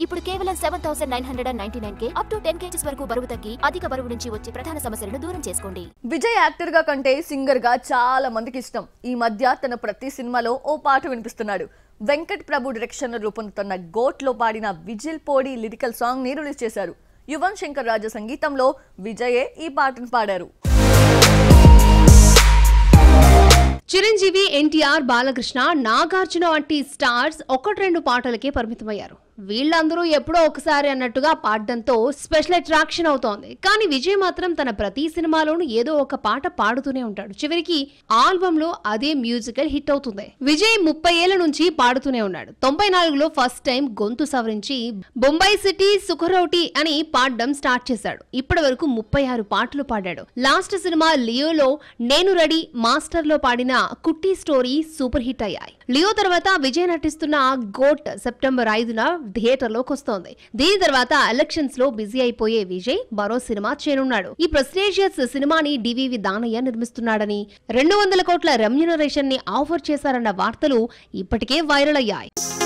ఇప్పుడు కేవలం 7999K up to 10 kgs వరకు బరువు తగ్గి అధిక బరువు నుంచి వచ్చే ప్రధాన సమస్యలను దూరం చేసుకోండి. విజయ్ యాక్టర్ గా కంటే సింగర్ గా చాలా మందికి ఇష్టం. ఈ మధ్య తన ప్రతి సినిమాలో ఓ పాట వినిపిస్తున్నాడు. వెంకట్ ప్రభు డైరెక్షన్ లో రూపొందుతున్న గోట్ లో పాడిన విజిల్ పోడి లిరికల్ సాంగ్ ని రిలీజ్ చేశారు. యువన్ శంకర్ రాజా సంగీతంలో విజయే ఈ పాటను పాడారు. చిరంజీవి, ఎన్టీఆర్, బాలకృష్ణ, నాగార్జున వంటి స్టార్స్ ఒకటి రెండు పాటలకే పరిమితమయ్యారు. వీళ్ళందరూ ఎప్పుడో ఒకసారి అన్నట్టుగా పాడడంతో స్పెషల్ అట్రాక్షన్ అవుతోంది. కానీ విజయ్ మాత్రం తన ప్రతి సినిమాలోనూ ఏదో ఒక పాట పాడుతూనే ఉంటాడు. చివరికి ఆల్బమ్ లో అదే మ్యూజికల్ హిట్ అవుతుంది. విజయ్ 30 ఏళ్ల నుంచి పాడుతూనే ఉన్నాడు. 94లో ఫస్ట్ టైం గొంతు సవరించి బొంబాయి సిటీ సుఖరోటి అని పాడడం స్టార్ట్ చేశాడు. ఇప్పటి వరకు 36 పాటలు పాడాడు. లాస్ట్ సినిమా లియోలో నేను రెడీ, మాస్టర్ లో పాడిన కుట్టి స్టోరీ సూపర్ హిట్ అయ్యాయి. లియో తర్వాత విజయ్ నటిస్తున్న గోట్ సెప్టెంబర్ 5న థియేటర్ లోకి వస్తోంది. దీని తర్వాత ఎలక్షన్స్ లో బిజీ అయిపోయే విజయ్ మరో సినిమా చేయనున్నాడు. ఈ ప్రెస్టీజియస్ సినిమాని డివివి దానయ్య నిర్మిస్తున్నాడని, 200 కోట్ల రెమ్యూనరేషన్ ని ఆఫర్ చేశారన్న వార్తలు ఇప్పటికే వైరల్ అయ్యాయి.